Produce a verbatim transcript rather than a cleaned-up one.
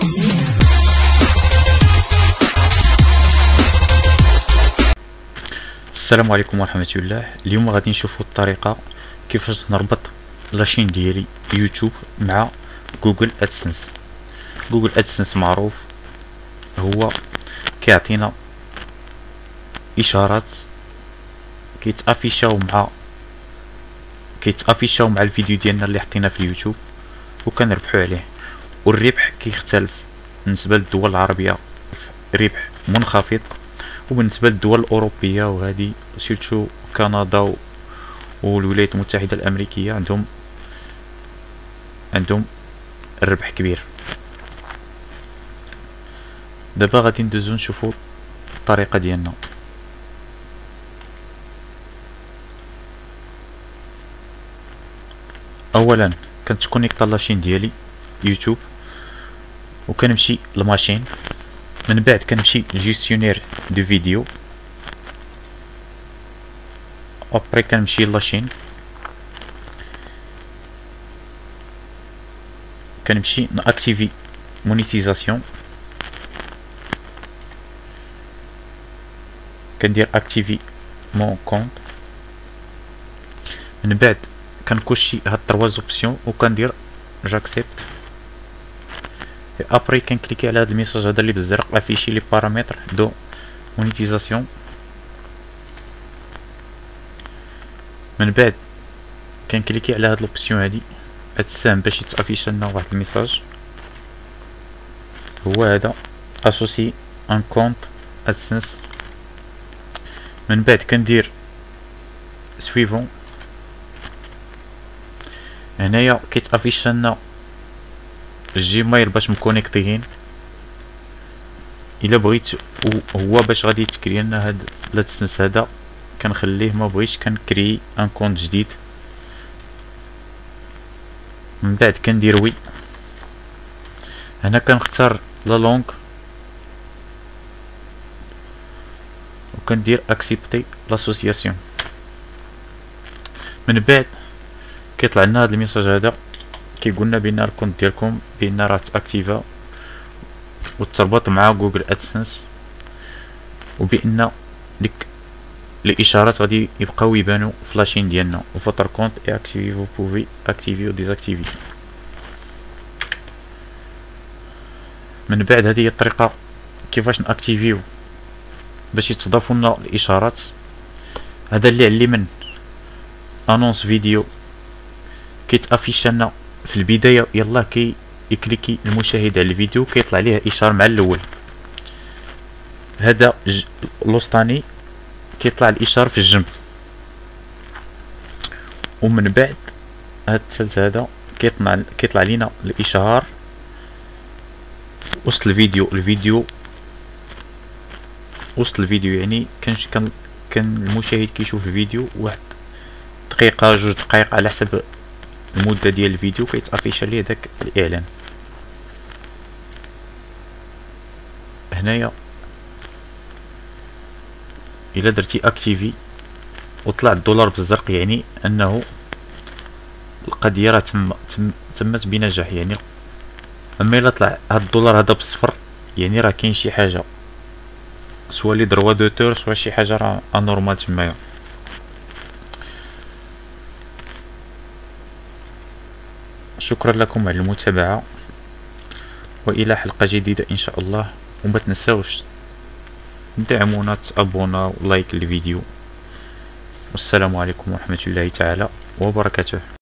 السلام عليكم ورحمة الله. اليوم غادي نشوفوا الطريقة كيفاش نربط لاشين ديالي يوتيوب مع جوجل ادسنس. جوجل ادسنس معروف هو كيعطينا اشارات كيتافيشاو مع كيتافيشاو مع الفيديو ديالنا اللي حطينا في اليوتيوب وكنربحوا عليه. والربح كيختلف بالنسبة للدول العربية، ربح منخفض، وبالنسبة للدول الأوروبية وهذه سيرتو كندا والولايات المتحدة الأمريكية عندهم عندهم الربح كبير. دابا غادي ندوزو نشوفو الطريقة ديالنا. اولا كنتكونيكطا لاشين ديالي يوتيوب وكنمشي لماشين، من بعد كنمشي لجيستيونير دو فيديو، ابري كنمشي لاشين، كنمشي ناكتيفي مونيتيزاسيون، كندير اكتيفي مون كونط، من بعد كنكوشي هاد تروا اوبسيون وكندير جاكسبت. ابري كنكليكي على هاد الميساج هذا اللي بالزرق افيشي لي بارامتر دو مونيتيزاسيون، من بعد كنكليكي على هاد لوبسيون هادي هاد السهم باش يتافيش لنا واحد الميساج هو هذا اسوسي ان كونط ادسنس. من بعد كندير سويفون، هنايا كيتافيش لنا الجيميل باش مكونيكطيين. الا بغيت هو باش غادي تكري لنا هاد الادسنس هذا كنخليه، ما بغيتش كنكري ان كونط جديد. من بعد كندير وي، هنا كنختار لا لونغ وكندير اكسبتي لاسوسياسيون. من بعد كيطلع لنا هاد الميساج هذا كيقولنا بان الكونت ديالكم بان راه تاكتيفا وتربط مع جوجل ادسنس، وبان ديك الاشارات غادي يبقاو يبانو في لاشين ديالنا. وفوتر كونت اي اكتيفي فو بوفي اكتيفي و ديزاكتيفي. من بعد هذه هي الطريقه كيفاش ناكتيفيو باش يتضافوا لنا الاشارات. هذا اللي على اليمين انونس فيديو كيتافيش لنا في البدايه، يلا كي يكليكي المشاهد على الفيديو كيطلع ليه اشاره مع الاول. هذا الوسطاني كيطلع الاشاره في الجنب، ومن بعد هذا الثالث هذا كيطلع كيطلع لينا الاشهار وسط الفيديو. الفيديو وسط الفيديو يعني كان كان المشاهد كيشوف الفيديو واحد دقيقه جوج دقائق على حسب المده ديال الفيديو كيتافيش عليه داك الاعلان. هنايا الا درتي اكتيفي وطلع الدولار بالزرق يعني انه القضيه راه تم تم تمت بنجاح يعني. اما الا طلع هاد الدولار هذا بالصفر يعني راه كاين شي حاجه، سوا لي دروا دوتور سوا شي حاجه راه انورمال تمايا. شكرا لكم على المتابعه والى حلقه جديده ان شاء الله. وما تنساوش دعمونا، تابونا ولايك الفيديو. والسلام عليكم ورحمه الله تعالى وبركاته.